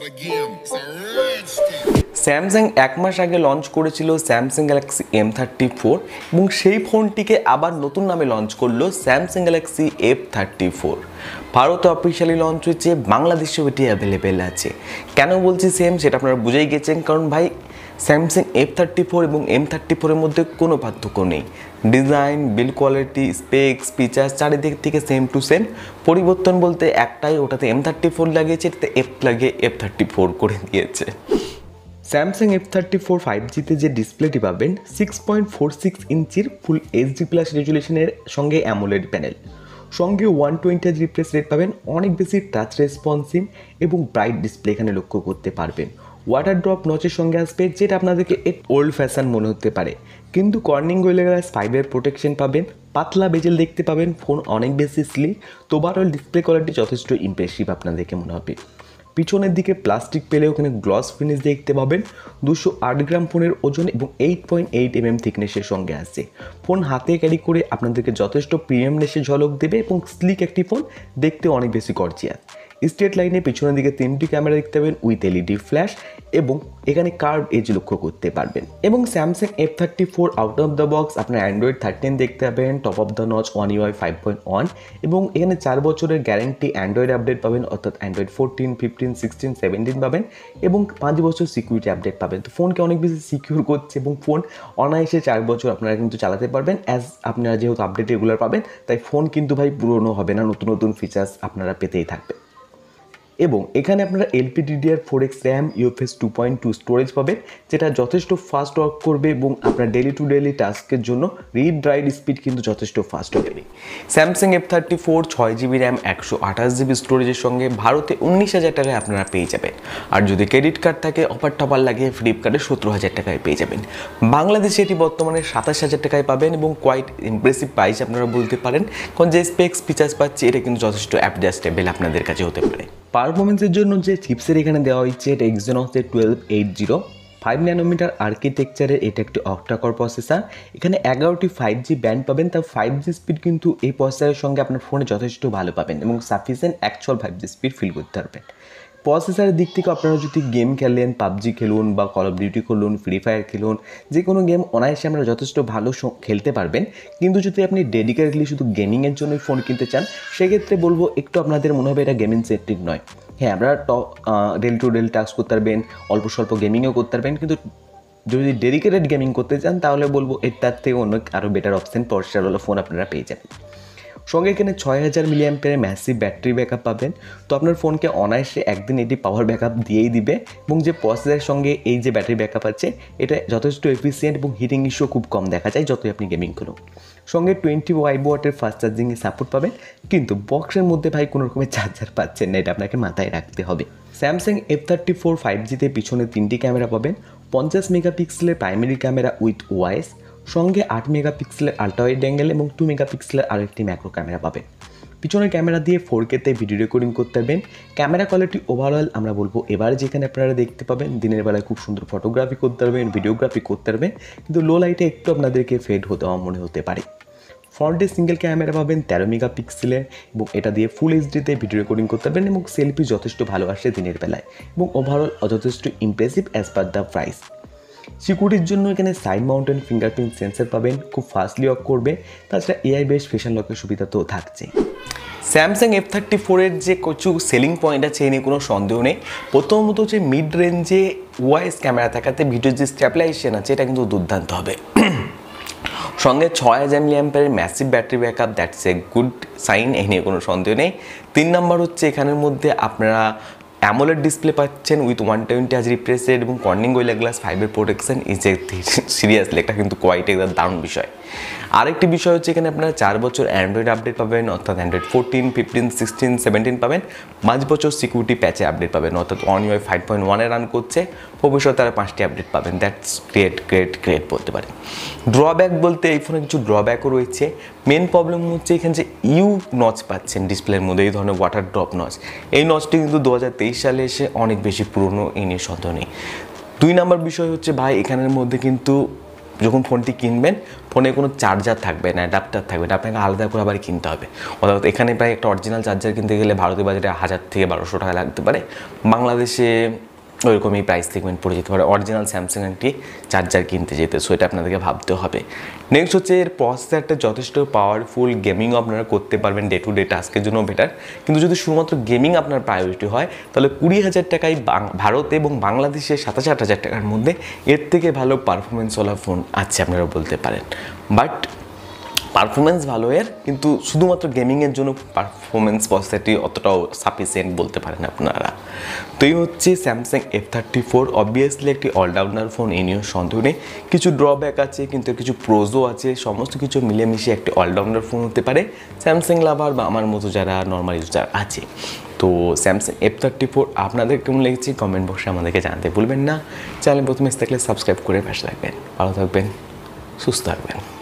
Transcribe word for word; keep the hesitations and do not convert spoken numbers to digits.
Samsung এক মাস আগে launch করেছিল Samsung Galaxy M thirty four এবং সেই ফোনটিকে আবার নতুন নামে লঞ্চ করলো Samsung Galaxy F thirty four. ভারতে অফিসিয়ালি লঞ্চ হয়েছে, বাংলাদেশেও এটি অ্যাভেলেবেল আছে। কেন বলছি সেম সেটা আপনারা বুঝেই গেছেন, কারণ ভাই স্যামসাং এফ থার্টি ফোর এবং এম থার্টি ফোরের মধ্যে কোনো পার্থক্য নেই। Design, build quality, specs, features চারিদিক থেকে সেম টু সেম। পরিবর্তন বলতে একটাই, ওটাতে এম থার্টি ফোর লাগিয়েছে, এটাতে এফ লাগিয়ে এফ থার্টি ফোর করে দিয়েছে। Samsung F thirty four five জিতে যে ডিসপ্লেটি পাবেন সিক্স পয়েন্ট ফোর সিক্স ইঞ্চির ফুল এইচডি প্লাস রেজুলেশনের সঙ্গে অ্যামোলেড প্যানেল, সঙ্গে ওয়ান টোয়েন্টি রিফ্রেশ রেট পাবেন, অনেক বেশি টাচ রেসপন্সিভ এবং ব্রাইট ডিসপ্লে এখানে লক্ষ্য করতে পারবেন। ওয়াটার ড্রপ নচের সঙ্গে আসবে, যেটা আপনাদেরকে এক ওল্ড ফ্যাশন মনে হতে পারে, কিন্তু কর্নিং গোরিলা গ্লাস ফাইভের প্রোটেকশন পাবেন, পাতলা বেজেল দেখতে পাবেন, ফোন অনেক বেশি স্লিক, তো ওভারঅল ডিসপ্লে কোয়ালিটি যথেষ্ট ইমপ্রেসিভ আপনাদেরকে মনে হবে। পিছনের দিকে প্লাস্টিক পেলে ওখানে গ্লস ফিনিশ দেখতে পাবেন। দুশো আট গ্রাম ফোনের ওজন এবং eight point eight M M থিকনেসের সঙ্গে আসছে। ফোন হাতে ক্যারি করে আপনাদেরকে যথেষ্ট প্রিমিয়ামনেসে ঝলক দেবে এবং স্লিক একটি ফোন, দেখতে অনেক বেশি গর্জিয়াস। স্ট্রেট লাইনে পিছনের দিকে তিনটি ক্যামেরা দেখতে পাবেন উইথ এলইডি ফ্ল্যাশ এবং এখানে কার্ভ এজ লক্ষ্য করতে পারবেন। এবং Samsung F thirty four out of the box আপনার অ্যান্ড্রয়েড থার্টিন দেখতে পাবেন, top of the notch one UI five point one এবং এখানে চার বছরের গ্যারেন্টি অ্যান্ড্রয়েড আপডেট পাবেন, অর্থাৎ Android fourteen, fifteen, sixteen, seventeen পাবেন এবং পাঁচ বছর সিকিউরিটি আপডেট পাবেন। তো ফোনকে অনেক বেশি সিকিউর করছে এবং ফোন অনায়াসে চার বছর আপনারা কিন্তু চালাতে পারবেন, অ্যাজ আপনারা যেহেতু আপডেট রেগুলার পাবেন, তাই ফোন কিন্তু ভাই পুরনো হবে না, নতুন নতুন ফিচার্স আপনারা পেতেই থাকবে। এবং এখানে আপনারা LPDDR four X RAM, UFS two point two storage পাবেন, যেটা যথেষ্ট ফাস্ট ওয়ার্ক করবে এবং আপনার ডেলি টু ডেলি টাস্কের জন্য রিড রাইট স্পিড কিন্তু যথেষ্ট ফাস্ট হবে। স্যামসাং এফ থার্টি ফোর ছয় জিবি র্যাম, একশো আঠাশ জিবি স্টোরেজের সঙ্গে ভারতে উনিশ হাজার টাকায় আপনারা পেয়ে যাবেন। আর যদি ক্রেডিট কার্ড থাকে অফার টপার লাগিয়ে ফ্লিপকার্টে সতেরো হাজার টাকায় পেয়ে যাবেন। বাংলাদেশে এটি বর্তমানে সাতাশ হাজার টাকায় পাবেন এবং কোয়াইট ইমপ্রেসিভ প্রাইস আপনারা বলতে পারেন, কারণ যে স্পেক্স ফিচার্স পাচ্ছে এটা কিন্তু যথেষ্ট অ্যাডজাস্টেবল আপনাদের কাছে হতে পারে। পারফরমেন্সের জন্য যে চিপসের এখানে দেওয়া হয়েছে এটা এক্সিনোসের twelve eight zero five nanometer আর্কিটেকচারের, এটা একটি অক্টা-কোর প্রসেসর। এখানে এগারোটি ফাইভ জি ব্যান্ড পাবেন, তার ফাইভ জি স্পিড কিন্তু এই প্রসেসরের সঙ্গে আপনার ফোনে যথেষ্ট ভালো পাবেন এবং sufficient actual five G speed feel করতে পারবেন। প্রসেসরের দিক থেকে আপনারা যদি গেম খেলেন, পাবজি খেলুন বা কল অফ ডিউটি খেলুন, ফ্রি ফায়ার খেলুন, যে কোনো গেম অনায়াসে আমরা যথেষ্ট ভালো খেলতে পারবেন। কিন্তু যদি আপনি ডেডিকেটলি শুধু গেমিংয়ের জন্য ফোন কিনতে চান, সেক্ষেত্রে বলবো একটু আপনাদের মনে হবে এটা গেমিং সেন্ট্রিক নয়। হ্যাঁ, আপনারা top day to day task করতে পারবেন, অল্প স্বল্প গেমিংও করতে পারবেন, কিন্তু যদি ডেডিকেটেড গেমিং করতে চান তাহলে বলবো এর তার থেকে অন্য আরও বেটার অপশান পর্সারওয়ালা ফোন আপনারা পেয়ে যাবেন। সঙ্গে এখানে ছয় হাজার মিলিঅ্যাম্পিয়ারের ম্যাসিভ ব্যাটারি ব্যাকআপ পাবেন, তো আপনার ফোনকে অনায়াসে একদিন এটি পাওয়ার ব্যাকআপ দিয়েই দিবে। এবং যে প্রসেসরের সঙ্গে এই যে ব্যাটারি ব্যাকআপ আছে এটা যথেষ্ট এফিসিয়েন্ট এবং হিটিং ইস্যু খুব কম দেখা যায় যতই আপনি গেমিং করুন। সঙ্গে টোয়েন্টি ওয়াই ওয়াটের ফাস্ট চার্জিংয়ে সাপোর্ট পাবেন, কিন্তু বক্সের মধ্যে ভাই কোনো রকমের চার্জার পাচ্ছেন না, এটা আপনাকে মাথায় রাখতে হবে। Samsung F thirty four five জিতে পিছনে তিনটি ক্যামেরা পাবেন, পঞ্চাশ মেগাপিক্সেলের প্রাইমারি ক্যামেরা উইথ ওয়াইস, সঙ্গে আট মেগাপিক্সেলের আল্ট্রা ওয়াইড অ্যাঙ্গেল এবং টু মেগাপিক্সেলের আরও একটি ম্যাক্রো ক্যামেরা পাবেন। পিছনের ক্যামেরা দিয়ে ফোর কেতে ভিডিও রেকর্ডিং করতে পারবেন। ক্যামেরা কোয়ালিটি ওভারঅল আমরা বলবো এবার যেখানে আপনারা দেখতে পাবেন দিনের বেলায় খুব সুন্দর ফটোগ্রাফি করতে পারবেন, ভিডিওগ্রাফি করতে পারবেন, কিন্তু লো লাইটে একটু আপনাদেরকে ফেড হতে মনে হতে পারে। ফ্রন্টে সিঙ্গেল ক্যামেরা পাবেন তেরো মেগাপিক্সেলের এবং এটা দিয়ে ফুল এইচডিতে ভিডিও রেকর্ডিং করতে পারবেন এবং সেলফি যথেষ্ট ভালো আসে দিনের বেলায় এবং ওভারঅল যথেষ্ট impressive as per the price. সিকিউরিটির জন্য এখানে সাইড মাউন্টেন ফিঙ্গারপ্রিন্ট সেন্সর পাবেন, খুব ফাস্টলি ওয়ার্ক করবে, তাছাড়া এআই বেস ফেশন লকের সুবিধা তো থাকছে। স্যামসাং এফ থার্টি ফোরের যে কিছু সেলিং পয়েন্ট আছে এ নিয়ে কোনো সন্দেহ নেই। প্রথমত হচ্ছে মিড রেঞ্জে ওয়াইস ক্যামেরা থাকাতে ভিডিওর যে স্ট্যাবিলাইজেশন আছে এটা কিন্তু দুর্দান্ত হবে। সঙ্গে ছয় হাজার মিলিঅ্যাম্পিয়ারের massive battery backup, that's a good sign, এই নিয়ে কোনো সন্দেহ নেই। তিন নম্বর হচ্ছে এখানের মধ্যে আপনারা অ্যামোলেড ডিসপ্লে পাচ্ছেন উইথ ওয়ান টোয়েন্টি হাজ রিফ্রেশ রেট এবং কর্নিং গোরিলা গ্লাস ফাইভের প্রোটেকশন। ইজ এ সিরিয়াসলি এটা কিন্তু কোয়াইট একটা দারুণ বিষয়। আরেকটি বিষয় হচ্ছে এখানে আপনারা চার বছর অ্যান্ড্রয়েড আপডেট পাবেন, অর্থাৎ Android fourteen, fifteen, sixteen, seventeen পাবেন। পাঁচ বছর সিকিউরিটি প্যাচে আপডেট পাবেন, অর্থাৎ ওয়ান ইউআই ফাইভ পয়েন্ট ওয়ানে রান করছে, ভবিষ্যতে আরও পাঁচটি আপডেট পাবেন। দ্যাটস গ্রেট গ্রেট গ্রেট বলতে পারেন। ড্রব্যাক বলতে এই ফোনে কিছু ড্রব্যাকও রয়েছে। মেন প্রবলেম হচ্ছে এখানে যে ইউ নচ পাচ্ছেন ডিসপ্লের মধ্যে, এই ধরনের ওয়াটার ড্রপ নচ, এই নচটি কিন্তু দু হাজার তেইশ সালে এসে অনেক বেশি পুরনো, এই নিয়ে সন্দেহ নেই। দুই নম্বর বিষয় হচ্ছে ভাই এখানের মধ্যে কিন্তু যখন ফোনটি কিনবেন ফোনে কোনো চার্জার থাকবে না, অ্যাডাপ্টার থাকবে না, আপনাকে আলাদা করে আবার কিনতে হবে। অর্থাৎ এখানে প্রায় একটা অরিজিনাল চার্জার কিনতে গেলে ভারতীয় বাজারে হাজার থেকে বারোশো টাকা লাগতে পারে, বাংলাদেশে ওইরকমই প্রাইস সেগমেন্ট পড়ে যেতে পারে অরিজিনাল স্যামসাং একটি চার্জার কিনতে যেতে। সো এটা আপনাদেরকে ভাবতে হবে। নেক্সট হচ্ছে এর প্রসেসরটা যথেষ্ট পাওয়ারফুল, গেমিংও আপনারা করতে পারবেন, ডে টু ডে টাস্কের জন্য বেটার। কিন্তু যদি শুধুমাত্র গেমিং আপনার প্রায়োরিটি হয় তাহলে কুড়ি হাজার টাকায় ভারত এবং বাংলাদেশে সাতাশ আট হাজার টাকার মধ্যে এর থেকে ভালো পারফরমেন্সওয়ালা ফোন আছে আপনারা বলতে পারেন। বাট পারফরমেন্স ভালো এর, কিন্তু শুধুমাত্র গেমিংয়ের জন্য পারফরমেন্স প্রসেসরটি অতটাও সাফিসিয়েন্ট বলতে পারেন আপনারা। তো এই হচ্ছে Samsung F thirty four. Obviously একটি অলরাউন্ডার ফোন, এ নিয়েও সন্দেহ নেই। কিছু ড্রব্যাক আছে কিন্তু কিছু প্রোজও আছে, সমস্ত কিছু মিলেমিশে একটি অলরাউন্ডার ফোন হতে পারে স্যামসাং লাভার বা আমার মতো যারা নর্মাল ইউজার আছে। তো স্যামসাং এফ থার্টি ফোর আপনাদের কেমন লেগেছে কমেন্ট বক্সে আমাদেরকে জানতে ভুলবেন না। চ্যানেল প্রথমে থাকলে সাবস্ক্রাইব করে পাশে থাকবেন। ভালো থাকবেন, সুস্থ থাকবেন।